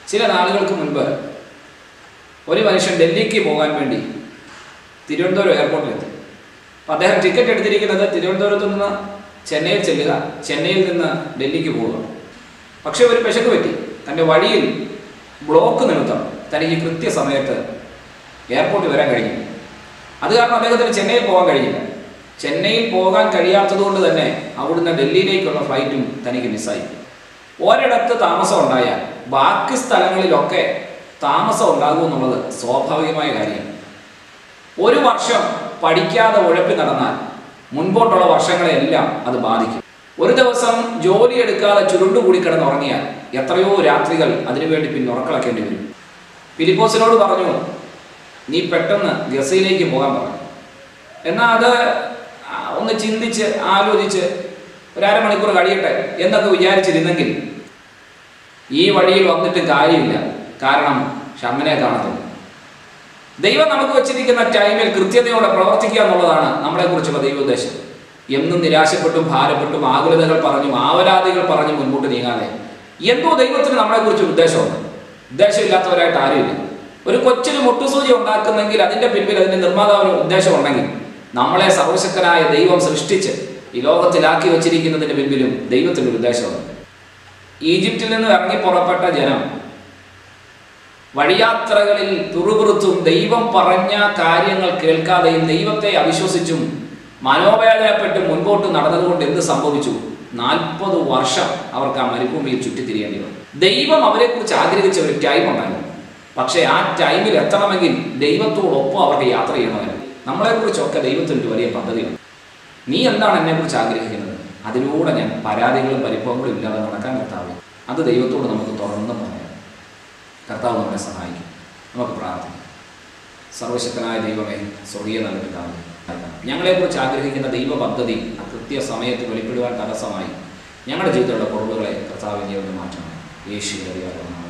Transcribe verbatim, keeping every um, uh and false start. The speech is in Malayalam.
ചില നാളുകൾക്ക് മുൻപ് ഒരു മനുഷ്യൻ ഡൽഹിക്ക് പോകാൻ വേണ്ടി തിരുവനന്തപുരം എയർപോർട്ടിലെത്തി. അപ്പോൾ അദ്ദേഹം ടിക്കറ്റ് എടുത്തിരിക്കുന്നത് തിരുവനന്തപുരത്ത് നിന്ന് ചെന്നൈയിൽ ചെല്ലുക, ചെന്നൈയിൽ നിന്ന് ഡൽഹിക്ക് പോവുക. പക്ഷേ ഒരു പിശക് പറ്റി. തൻ്റെ വഴിയിൽ ബ്ലോക്ക് നിമിത്തം തനിക്ക് കൃത്യസമയത്ത് എയർപോർട്ടിൽ വരാൻ കഴിഞ്ഞില്ല. അത് കാരണം അദ്ദേഹത്തിന് ചെന്നൈയിൽ പോകാൻ കഴിഞ്ഞില്ല. ചെന്നൈയിൽ പോകാൻ കഴിയാത്തതുകൊണ്ട് തന്നെ അവിടുന്ന് ഡൽഹിയിലേക്കുള്ള ഫ്ലൈറ്റും തനിക്ക് മിസ്സായി. ഒരിടത്ത് താമസം ഉണ്ടായാൽ ബാക്കി സ്ഥലങ്ങളിലൊക്കെ താമസം ഉണ്ടാകുമെന്നുള്ളത് സ്വാഭാവികമായ കാര്യമാണ്. ഒരു വർഷം പഠിക്കാതെ ഉഴപ്പി നടന്നാൽ മുൻപോട്ടുള്ള വർഷങ്ങളെല്ലാം അത് ബാധിക്കും. ഒരു ദിവസം ജോലി എടുക്കാതെ ചുരുണ്ടുകൂടി കിടന്നുറങ്ങിയാൽ എത്രയോ രാത്രികൾ അതിനുവേണ്ടി പിന്നെ ഉറക്കളക്കേണ്ടി വരും. ഫിലിപ്പോസിനോട് പറഞ്ഞു, നീ പെട്ടെന്ന് ഗസയിലേക്ക് പോകാൻ പറഞ്ഞു. എന്നാൽ അത് ഒന്ന് ചിന്തിച്ച് ആലോചിച്ച് ഒരമണിക്കൂർ കഴിയട്ടെ എന്നൊക്കെ വിചാരിച്ചിരുന്നെങ്കിൽ ഈ വഴിയിൽ വന്നിട്ട് കാര്യമില്ല. കാരണം ഷമ്മനെ കാണത്തുള്ളൂ. ദൈവം നമുക്ക് വെച്ചിരിക്കുന്ന ടൈമിൽ കൃത്യതയോടെ പ്രവർത്തിക്കുക എന്നുള്ളതാണ് നമ്മളെക്കുറിച്ചുള്ള ദൈവോദ്ദേശം. എന്നും നിരാശപ്പെട്ടും ഭാരപ്പെട്ടും ആകുലതകൾ പറഞ്ഞും ആവലാതികൾ പറഞ്ഞും മുൻപോട്ട് നീങ്ങാതെ എന്തോ ദൈവത്തിന് നമ്മളെക്കുറിച്ച് ഉദ്ദേശമുണ്ട്. ഉദ്ദേശമില്ലാത്തവരായിട്ട് ആരുമില്ല. ഒരു കൊച്ചിന് മുട്ടുസൂചി ഉണ്ടാക്കുന്നെങ്കിൽ അതിൻ്റെ പിൻപിൽ അതിൻ്റെ നിർമ്മാതാവിന് ഉദ്ദേശമുണ്ടെങ്കിൽ നമ്മളെ സർവശക്തനായ ദൈവം സൃഷ്ടിച്ച് ഈ ലോകത്തിലാക്കി വച്ചിരിക്കുന്നതിൻ്റെ പിൻപിലും ദൈവത്തിനൊരു ഉദ്ദേശമുണ്ട്. ഈജിപ്തിൽ നിന്ന് ഇറങ്ങി പുറപ്പെട്ട ജനം വഴിയാത്രകളിൽ തുറുപുറുത്തും ദൈവം പറഞ്ഞ കാര്യങ്ങൾ കേൾക്കാതെയും ദൈവത്തെ അവിശ്വസിച്ചും മനോവേദനപ്പെട്ട് മുൻപോട്ട് നടന്നതുകൊണ്ട് എന്ത് സംഭവിച്ചു? നാൽപ്പത് വർഷം അവർക്ക് ആ മരുഭൂമിയിൽ ചുറ്റിത്തിരിയേണ്ടി വന്നു. ദൈവം അവരെക്കുറിച്ച് ആഗ്രഹിച്ച ഒരു ടൈം ഉണ്ടായിരുന്നു. പക്ഷേ ആ ടൈമിൽ എത്തണമെങ്കിൽ ദൈവത്തോടൊപ്പം അവർക്ക് യാത്ര ചെയ്യണമായിരുന്നു. നമ്മളെക്കുറിച്ചൊക്കെ ദൈവത്തിനൊരു വലിയ പദ്ധതിയുണ്ട്. നീ എന്താണ് എന്നെക്കുറിച്ച് ആഗ്രഹിക്കുന്നത്? അതിലൂടെ ഞാൻ പരാതികളും പരിഭവങ്ങളും ഇല്ലാതെ നടക്കാൻ കർത്താവ്. അത് ദൈവത്തോട് നമുക്ക് തുറന്ന് പറയാം. കർത്താവ് നമ്മളെ സഹായിക്കും. നമുക്ക് പ്രാർത്ഥിക്കാം. സർവശക്തനായ ദൈവമേ, സ്വർഗീയ നല്ല പിതാവേ, ഞങ്ങളെക്കുറിച്ച് ആഗ്രഹിക്കുന്ന ദൈവ പദ്ധതി കൃത്യസമയത്ത് വെളിപ്പെടുവാൻ തടസ്സമായി ഞങ്ങളുടെ ജീവിതത്തിലുള്ള കുറവുകളെ കർത്താവിൻ്റെ ഒന്ന് മാറ്റണം. യേശുവിൻ്റെ